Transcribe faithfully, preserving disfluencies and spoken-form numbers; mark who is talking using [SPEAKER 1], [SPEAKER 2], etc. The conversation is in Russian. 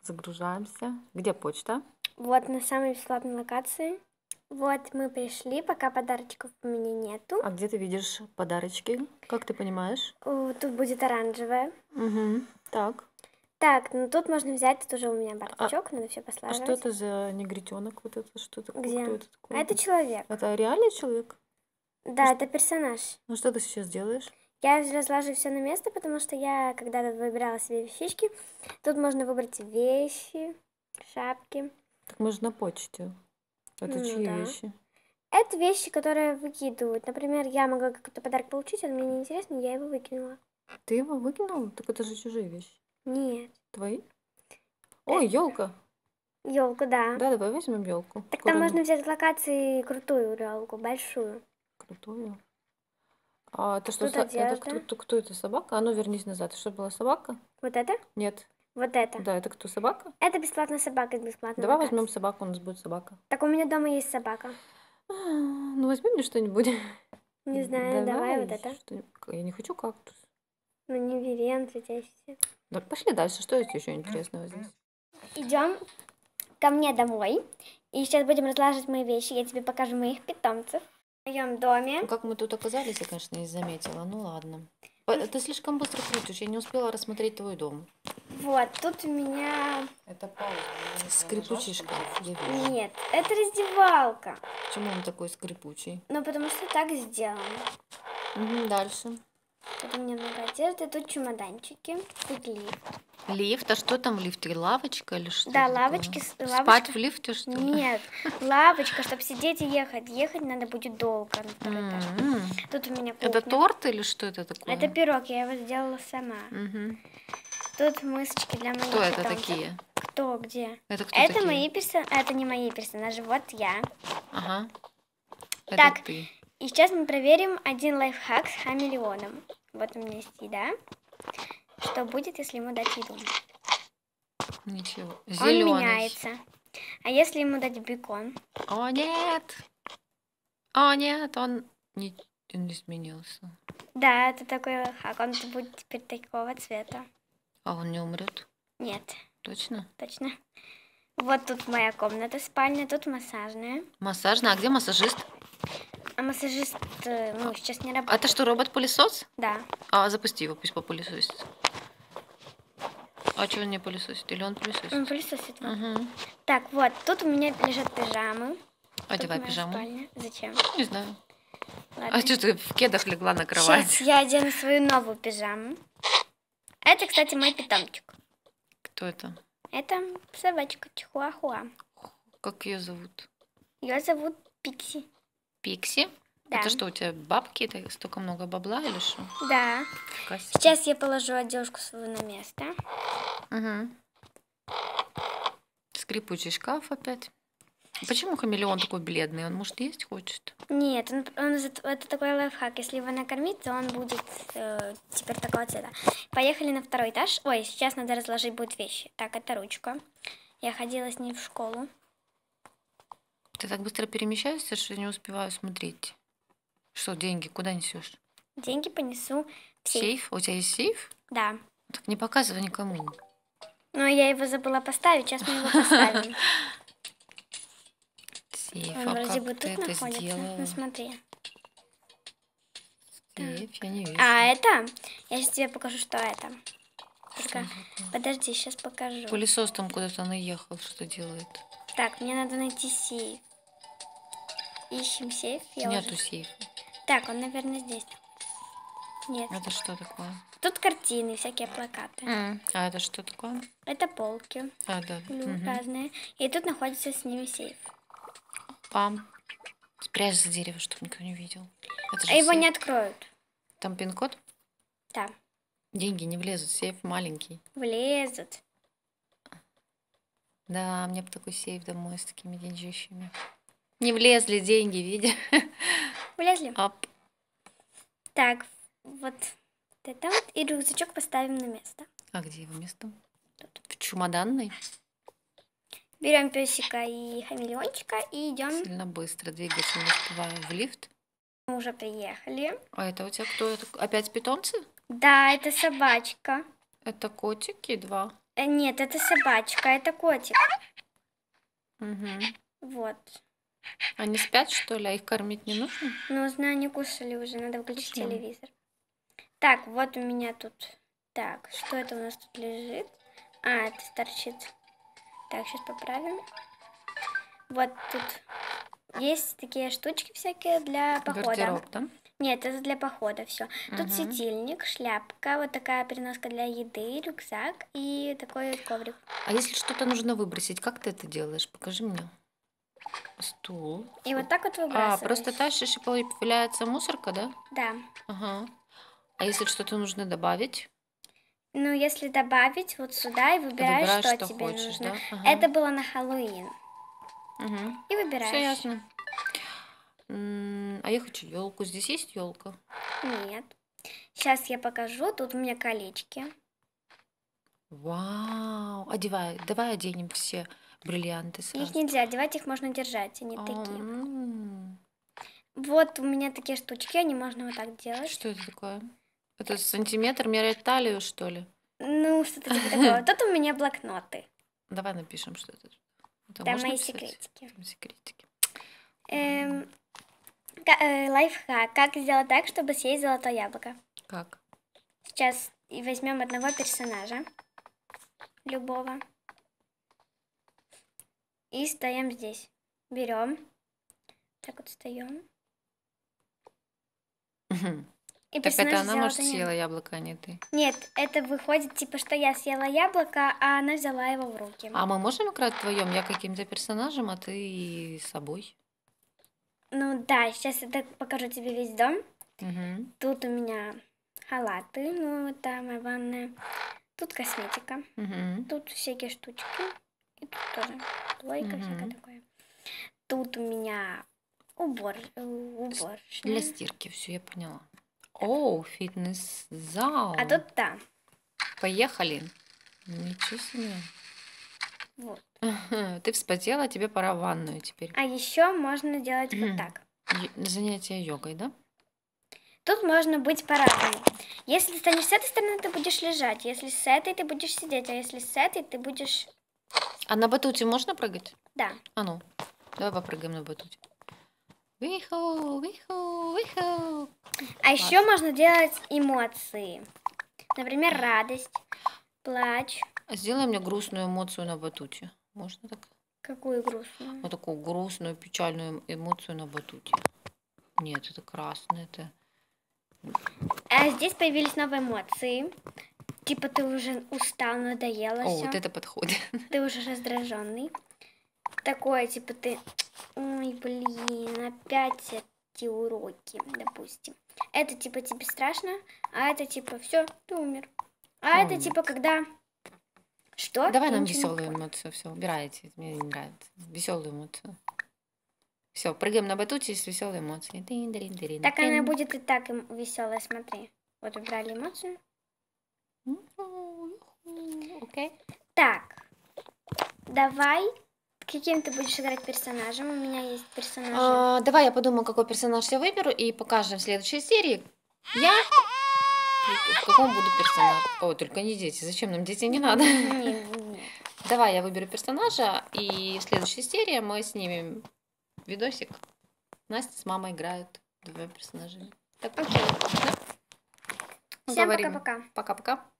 [SPEAKER 1] Загружаемся. Где почта?
[SPEAKER 2] Вот на самой бесплатной локации. Вот мы пришли, пока подарочков у меня нету.
[SPEAKER 1] А где ты видишь подарочки? Как ты понимаешь?
[SPEAKER 2] О, тут будет оранжевая.
[SPEAKER 1] Угу. Так.
[SPEAKER 2] Так, ну тут можно взять, тут уже у меня
[SPEAKER 1] А,
[SPEAKER 2] бардачок, надо все
[SPEAKER 1] а что
[SPEAKER 2] послаживать.
[SPEAKER 1] это за негритенок? Вот это что такое?
[SPEAKER 2] Где?
[SPEAKER 1] Кто это
[SPEAKER 2] А
[SPEAKER 1] такой?
[SPEAKER 2] это человек.
[SPEAKER 1] Это реальный человек?
[SPEAKER 2] Да, это персонаж.
[SPEAKER 1] Ну что ты сейчас делаешь?
[SPEAKER 2] Я разложу все на место, потому что я когда-то выбирала себе вещички. Тут можно выбрать вещи, шапки.
[SPEAKER 1] Так мы же на почте. Это
[SPEAKER 2] Ну
[SPEAKER 1] чьи
[SPEAKER 2] да.
[SPEAKER 1] вещи?
[SPEAKER 2] Это вещи, которые выкидывают. Например, я могла какой-то подарок получить, он мне не интересен, я его выкинула.
[SPEAKER 1] Ты его выкинула? Так это же чужие вещи.
[SPEAKER 2] Нет.
[SPEAKER 1] Твои? Ой, елка.
[SPEAKER 2] Елку, да.
[SPEAKER 1] Да, давай возьмем елку.
[SPEAKER 2] Так там можно взять в локации крутую елку, большую.
[SPEAKER 1] Крутую. А это что?
[SPEAKER 2] Тут
[SPEAKER 1] со- Это
[SPEAKER 2] одежда.
[SPEAKER 1] кто, кто, кто это? Собака? А ну вернись назад. Что была собака?
[SPEAKER 2] Вот это?
[SPEAKER 1] Нет.
[SPEAKER 2] Вот это.
[SPEAKER 1] Да, это кто? Собака?
[SPEAKER 2] Это бесплатная собака из бесплатной
[SPEAKER 1] Давай
[SPEAKER 2] локации.
[SPEAKER 1] возьмем собаку, у нас будет собака.
[SPEAKER 2] Так у меня дома есть собака.
[SPEAKER 1] А, Ну возьми мне что-нибудь.
[SPEAKER 2] Не знаю, давай вот это.
[SPEAKER 1] что-нибудь. Я не хочу кактус.
[SPEAKER 2] Ну не бери, он светящийся.
[SPEAKER 1] Так пошли дальше. Что есть еще интересного здесь?
[SPEAKER 2] Идем ко мне домой. И сейчас будем разлаживать мои вещи. Я тебе покажу моих питомцев. В моем доме.
[SPEAKER 1] Ну, как мы тут оказались, я, конечно, не заметила. Ну ладно. По- Ты слишком быстро крутишь. Я не успела рассмотреть твой дом.
[SPEAKER 2] Вот, тут у меня...
[SPEAKER 1] Это пауза. Скрипучий шкаф. Я вижу.
[SPEAKER 2] Нет, это раздевалка.
[SPEAKER 1] Почему он такой скрипучий?
[SPEAKER 2] Ну, потому что так сделано.
[SPEAKER 1] Угу, дальше.
[SPEAKER 2] Тут у меня много одежды, тут чемоданчики, тут лифт.
[SPEAKER 1] Лифт? А что там в лифте? Лавочка или что?
[SPEAKER 2] Да,
[SPEAKER 1] это
[SPEAKER 2] лавочки,
[SPEAKER 1] такое?
[SPEAKER 2] с-
[SPEAKER 1] Спать
[SPEAKER 2] лавочка.
[SPEAKER 1] в лифте, что ли?
[SPEAKER 2] Нет, лавочка, чтобы сидеть и ехать. Ехать надо будет долго на второй этаж.
[SPEAKER 1] М.
[SPEAKER 2] Тут у меня
[SPEAKER 1] Это
[SPEAKER 2] кухня.
[SPEAKER 1] торт или что это такое?
[SPEAKER 2] Это пирог, я его сделала сама.
[SPEAKER 1] Мгм.
[SPEAKER 2] Тут мысочки для моих
[SPEAKER 1] Кто это
[SPEAKER 2] питомцев.
[SPEAKER 1] такие?
[SPEAKER 2] Кто, где?
[SPEAKER 1] Это кто
[SPEAKER 2] Это
[SPEAKER 1] такие?
[SPEAKER 2] мои персонажи, это не мои персонажи, вот я.
[SPEAKER 1] Ага. Это
[SPEAKER 2] Так.
[SPEAKER 1] ты.
[SPEAKER 2] И сейчас мы проверим один лайфхак с хамелеоном. Вот у меня есть еда. Что будет, если ему дать еду?
[SPEAKER 1] Ничего.
[SPEAKER 2] Он
[SPEAKER 1] Зеленый.
[SPEAKER 2] меняется. А если ему дать бекон?
[SPEAKER 1] О, нет. О, нет, он не, он не изменился.
[SPEAKER 2] Да, это такой лайфхак. Он будет теперь такого цвета.
[SPEAKER 1] А он не умрет?
[SPEAKER 2] Нет,
[SPEAKER 1] Точно?
[SPEAKER 2] точно. Вот тут моя комната, спальня, тут массажная.
[SPEAKER 1] Массажный. А где массажист?
[SPEAKER 2] А массажист, э, ну, сейчас не
[SPEAKER 1] А
[SPEAKER 2] работает.
[SPEAKER 1] это что, робот-пылесос?
[SPEAKER 2] Да.
[SPEAKER 1] А, запусти его, пусть попылесосит. А что он не пылесосит? Или он пылесосит?
[SPEAKER 2] Он пылесосит. Вот.
[SPEAKER 1] Угу.
[SPEAKER 2] Так, вот, тут у меня лежат пижамы.
[SPEAKER 1] Одевай
[SPEAKER 2] Тут моя
[SPEAKER 1] пижаму.
[SPEAKER 2] спальня. Зачем?
[SPEAKER 1] Не знаю.
[SPEAKER 2] Ладно.
[SPEAKER 1] А что ты в кедах легла на
[SPEAKER 2] Сейчас
[SPEAKER 1] кровать?
[SPEAKER 2] я одену свою новую пижаму. Это, кстати, мой питомчик.
[SPEAKER 1] Кто это?
[SPEAKER 2] Это собачка Чихуахуа.
[SPEAKER 1] Как ее зовут?
[SPEAKER 2] Ее зовут Пикси.
[SPEAKER 1] Пикси?
[SPEAKER 2] Да.
[SPEAKER 1] Это что, у тебя бабки? Это столько много бабла или что?
[SPEAKER 2] Да.
[SPEAKER 1] Кассета.
[SPEAKER 2] Сейчас я положу одежку свою на место.
[SPEAKER 1] Угу. Скрипучий шкаф опять. Почему хамелеон такой бледный? Он, может, есть хочет?
[SPEAKER 2] Нет, он, он за- это такой лайфхак. Если его накормить, то он будет э, теперь такого цвета. Поехали на второй этаж. Ой, сейчас надо разложить будет вещи. Так, это ручка. Я ходила с ней в школу.
[SPEAKER 1] Ты так быстро перемещаешься, что не успеваю смотреть. Что, деньги куда несешь?
[SPEAKER 2] Деньги понесу в сейф.
[SPEAKER 1] Сейф? У тебя есть сейф?
[SPEAKER 2] Да.
[SPEAKER 1] Так не показывай никому.
[SPEAKER 2] Но я его забыла поставить, сейчас мы его поставим.
[SPEAKER 1] Сейф,
[SPEAKER 2] Он
[SPEAKER 1] а
[SPEAKER 2] вроде
[SPEAKER 1] как
[SPEAKER 2] бы
[SPEAKER 1] ты
[SPEAKER 2] тут
[SPEAKER 1] это
[SPEAKER 2] находится.
[SPEAKER 1] сделала?
[SPEAKER 2] Ну смотри.
[SPEAKER 1] Сейф, я не вижу.
[SPEAKER 2] А это? Я сейчас тебе покажу, что это.
[SPEAKER 1] Что
[SPEAKER 2] Только
[SPEAKER 1] это такое?
[SPEAKER 2] подожди, сейчас покажу.
[SPEAKER 1] Пылесос там куда-то наехал, что делает.
[SPEAKER 2] Так, мне надо найти сейф. Ищем сейф. Я
[SPEAKER 1] Нету
[SPEAKER 2] уже...
[SPEAKER 1] сейфа.
[SPEAKER 2] Так, он, наверное, здесь. Нет.
[SPEAKER 1] Это что такое?
[SPEAKER 2] Тут картины, всякие плакаты.
[SPEAKER 1] М, А это что такое?
[SPEAKER 2] Это полки
[SPEAKER 1] А, да.
[SPEAKER 2] лю-
[SPEAKER 1] Мгм.
[SPEAKER 2] разные. И тут находится с ними сейф.
[SPEAKER 1] Пам. Спрячь за дерево, чтобы никто не видел. Это же
[SPEAKER 2] А его
[SPEAKER 1] сейф.
[SPEAKER 2] не откроют.
[SPEAKER 1] Там пин-код?
[SPEAKER 2] Да,
[SPEAKER 1] Деньги не влезут, сейф маленький.
[SPEAKER 2] влезут.
[SPEAKER 1] Да, мне бы такой сейф домой с такими деньжищами. Не влезли деньги, видишь?
[SPEAKER 2] Влезли.
[SPEAKER 1] Оп.
[SPEAKER 2] Так, вот это вот. И рюкзачок поставим на место.
[SPEAKER 1] А где его место? В чемоданной?
[SPEAKER 2] Берем песика и хамелеончика и идем.
[SPEAKER 1] Сильно быстро двигаться не успеваю. В лифт?
[SPEAKER 2] Мы уже приехали.
[SPEAKER 1] А это у тебя кто? Это опять питомцы?
[SPEAKER 2] Да, это собачка.
[SPEAKER 1] Это котики два.
[SPEAKER 2] Э, нет, это собачка, это котик.
[SPEAKER 1] Мгм.
[SPEAKER 2] Вот.
[SPEAKER 1] Они спят, что ли? А их кормить не нужно?
[SPEAKER 2] Ну, знаю, не кушали уже, надо выключить
[SPEAKER 1] Почему?
[SPEAKER 2] телевизор. Так, вот у меня тут... Так, что это у нас тут лежит? А, это торчит. Так, сейчас поправим. Вот тут есть такие штучки всякие для похода.
[SPEAKER 1] Гардероб, да?
[SPEAKER 2] Нет, это для похода все. Тут
[SPEAKER 1] Мгм.
[SPEAKER 2] светильник, шляпка, вот такая переноска для еды, рюкзак и такой коврик.
[SPEAKER 1] А если что-то нужно выбросить, как ты это делаешь? Покажи мне. Стул.
[SPEAKER 2] И вот так вот
[SPEAKER 1] А,
[SPEAKER 2] выбрасываешь.
[SPEAKER 1] просто тащишь и появляется мусорка, да?
[SPEAKER 2] Да.
[SPEAKER 1] Ага. А если что-то нужно добавить?
[SPEAKER 2] Ну, если добавить вот сюда и выбираешь,
[SPEAKER 1] Выбираешь,
[SPEAKER 2] что,
[SPEAKER 1] что
[SPEAKER 2] тебе
[SPEAKER 1] хочешь,
[SPEAKER 2] нужно.
[SPEAKER 1] да? Ага.
[SPEAKER 2] Это было на Хэллоуин.
[SPEAKER 1] Угу.
[SPEAKER 2] И выбираешь.
[SPEAKER 1] Все ясно. М, А я хочу елку. Здесь есть елка?
[SPEAKER 2] Нет. Сейчас я покажу. Тут у меня колечки.
[SPEAKER 1] Вау. Одевай. Давай оденем все бриллианты
[SPEAKER 2] Их
[SPEAKER 1] сразу.
[SPEAKER 2] нельзя одевать, их можно держать, они
[SPEAKER 1] А,
[SPEAKER 2] такие.
[SPEAKER 1] м,
[SPEAKER 2] Вот у меня такие штучки, они можно вот так делать.
[SPEAKER 1] Что это такое? Это сантиметр меряет талию, что ли?
[SPEAKER 2] Ну, что-то типа такого. Тут у меня блокноты.
[SPEAKER 1] Давай напишем, что это. Это
[SPEAKER 2] Там
[SPEAKER 1] можно
[SPEAKER 2] мои
[SPEAKER 1] писать?
[SPEAKER 2] секретики.
[SPEAKER 1] Там секретики.
[SPEAKER 2] Эм, ка- э, лайфхак. Как сделать так, чтобы съесть золотое яблоко?
[SPEAKER 1] Как?
[SPEAKER 2] Сейчас и возьмем одного персонажа. Любого. И стоим здесь. Берем. Так вот встаем.
[SPEAKER 1] Мгм.
[SPEAKER 2] И
[SPEAKER 1] Так это
[SPEAKER 2] персонаж
[SPEAKER 1] она,
[SPEAKER 2] взял
[SPEAKER 1] может,
[SPEAKER 2] это не-
[SPEAKER 1] съела яблоко, а не ты.
[SPEAKER 2] Нет, это выходит типа, что я съела яблоко, а она взяла его в руки.
[SPEAKER 1] А мы можем играть вдвоем? Я каким-то персонажем, а ты собой.
[SPEAKER 2] Ну да, сейчас я так покажу тебе весь дом.
[SPEAKER 1] Угу.
[SPEAKER 2] Тут у меня халаты, ну это моя ванная. Тут косметика.
[SPEAKER 1] Угу.
[SPEAKER 2] Тут всякие штучки. И тут тоже плойка,
[SPEAKER 1] Мгм.
[SPEAKER 2] всякое такое. Тут у меня убор, э,
[SPEAKER 1] Для
[SPEAKER 2] уборочная.
[SPEAKER 1] стирки, все, я поняла. О, фитнес-зал.
[SPEAKER 2] А тут да.
[SPEAKER 1] Поехали. Ничего себе.
[SPEAKER 2] Вот.
[SPEAKER 1] Ты вспотела, тебе пора в ванную теперь.
[SPEAKER 2] А еще можно делать вот так.
[SPEAKER 1] Й- Занятие йогой, да?
[SPEAKER 2] Тут можно быть по-разному. Если ты станешь с этой стороны, ты будешь лежать. Если с этой, ты будешь сидеть. А если с этой, ты будешь...
[SPEAKER 1] А на батуте можно прыгать?
[SPEAKER 2] Да.
[SPEAKER 1] А ну, давай попрыгаем на батуте. Виху, виху, виху.
[SPEAKER 2] А еще можно делать эмоции. Например, радость, плач.
[SPEAKER 1] А сделай мне грустную эмоцию на батуте. Можно так?
[SPEAKER 2] Какую грустную?
[SPEAKER 1] Вот такую грустную, печальную эмоцию на батуте. Нет, это красное, это...
[SPEAKER 2] А здесь появились новые эмоции. Типа ты уже устал, надоело
[SPEAKER 1] О,
[SPEAKER 2] все.
[SPEAKER 1] вот это подходит.
[SPEAKER 2] Ты уже раздраженный. Такое, типа ты... Ой, блин, опять эти уроки, допустим. Это типа тебе страшно, а это типа все, ты умер. А это
[SPEAKER 1] Молодец.
[SPEAKER 2] типа когда... Что?
[SPEAKER 1] Давай
[SPEAKER 2] Я
[SPEAKER 1] нам
[SPEAKER 2] ничего не
[SPEAKER 1] веселую
[SPEAKER 2] поняла.
[SPEAKER 1] эмоцию. Все, убирайте. Мне не нравится. Веселую эмоцию. Все, прыгаем на батуте с веселой эмоцией. Тин-дирин-дирин.
[SPEAKER 2] Так она
[SPEAKER 1] Тин.
[SPEAKER 2] будет и так веселая, смотри. Вот убрали эмоцию.
[SPEAKER 1] Окей.
[SPEAKER 2] Так, давай, каким ты будешь играть персонажем? У меня есть персонажи.
[SPEAKER 1] А, давай я подумаю, какой персонаж я выберу, и покажем в следующей серии. Я в каком буду персонаж. О, только не дети. Зачем нам дети не надо?
[SPEAKER 2] Нет, нет.
[SPEAKER 1] Давай я выберу персонажа, и в следующей серии мы снимем видосик. Настя с мамой играют двумя персонажами. Так,
[SPEAKER 2] Окей.
[SPEAKER 1] да?
[SPEAKER 2] Всем
[SPEAKER 1] Говорим.
[SPEAKER 2] пока-пока.
[SPEAKER 1] Пока-пока.